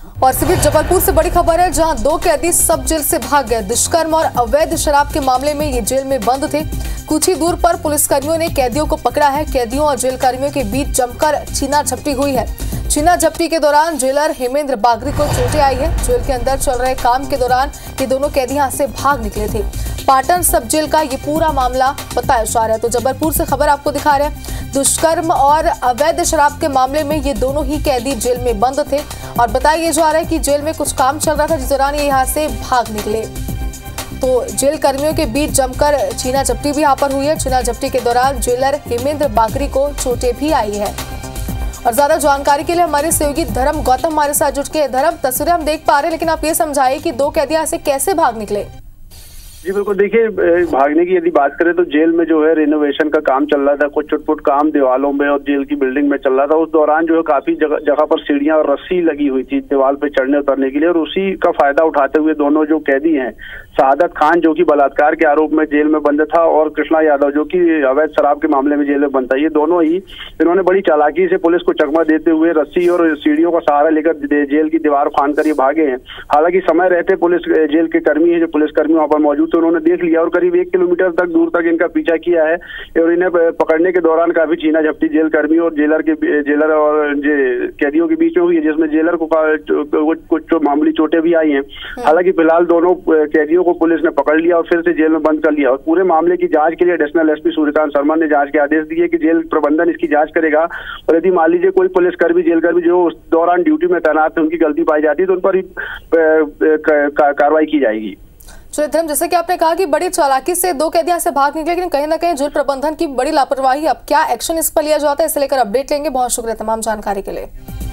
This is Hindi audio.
और सिविल जबलपुर से बड़ी खबर है, जहां 2 कैदी सब जेल से भाग गए। दुष्कर्म और अवैध शराब के मामले में ये जेल में बंद थे। कुछ ही दूर पर पुलिसकर्मियों ने कैदियों को पकड़ा है। कैदियों और जेल कर्मियों के बीच जमकर छीना झपटी हुई है। छीना झपटी के दौरान जेलर हेमेंद्र बागरी को चोटें आई है। जेल के अंदर चल रहे काम के दौरान ये दोनों कैदी यहां से भाग निकले थे। पाटन सब जेल का ये पूरा मामला बताया जा रहा है। तो जबलपुर से खबर आपको दिखा रहे हैं। दुष्कर्म और अवैध शराब के मामले में ये दोनों ही कैदी जेल में बंद थे और बताया जा रहा है कि जेल में कुछ काम चल रहा था, जिस दौरान ये यहाँ से भाग निकले। तो जेल कर्मियों के बीच जमकर छीना झपटी भी यहाँ पर हुई है। छीना झपटी के दौरान जेलर हेमेंद्र बागरी को चोटें भी आई है। और ज्यादा जानकारी के लिए हमारे सहयोगी धर्म गौतम हमारे साथ जुट के। धर्म, तस्वीरें हम देख पा रहे हैं, लेकिन आप ये समझाइए कि 2 कैदी यहाँ से कैसे भाग निकले। जी बिल्कुल, देखिए भागने की यदि बात करें तो जेल में जो है रिनोवेशन का काम चल रहा था। कुछ छुटपुट काम दीवालों में और जेल की बिल्डिंग में चल रहा था। उस दौरान जो है काफी जगह पर सीढ़ियां और रस्सी लगी हुई थी दीवार पे चढ़ने उतरने के लिए, और उसी का फायदा उठाते हुए दोनों जो कैदी हैं, शहादत खान जो कि बलात्कार के आरोप में जेल में बंद था और कृष्णा यादव जो कि अवैध शराब के मामले में जेल में बंद था, ये दोनों ही इन्होंने बड़ी चालाकी से पुलिस को चकमा देते हुए रस्सी और सीढ़ियों का सहारा लेकर जेल की दीवार फांद कर ये भागे हैं। हालांकि समय रहते पुलिस जेल के कर्मी है, जो पुलिसकर्मी वहां पर मौजूद थे, उन्होंने देख लिया और करीब 1 किलोमीटर तक दूर तक इनका पीछा किया है। और इन्हें पकड़ने के दौरान काफी छीना झपटी जेल कर्मी और जेलर और कैदियों के बीच में हुई है, जिसमें जेलर को कुछ मामूली चोटें भी आई हैं। हालांकि फिलहाल दोनों कैदियों को पुलिस ने पकड़ लिया और फिर से जेल में बंद कर लिया। और पूरे मामले की जांच के लिए एडिशनल एसपी सूर्यकांत शर्मा ने जांच के आदेश दिए कि जेल प्रबंधन इसकी जांच करेगा, और यदि मान लीजिए कोई पुलिसकर्मी जेलकर्मी जो उस दौरान ड्यूटी में तैनात थे उनकी गलती पाई जाती है तो उन पर कार्रवाई की जाएगी। चलिए धर्म, जैसे कि आपने कहा कि बड़ी चालाकी से 2 कैदी यहाँ से भाग निकले, लेकिन कहीं ना कहीं जेल प्रबंधन की बड़ी लापरवाही। अब क्या एक्शन इस पर लिया जाता है, इसे लेकर अपडेट लेंगे। बहुत शुक्रिया तमाम जानकारी के लिए।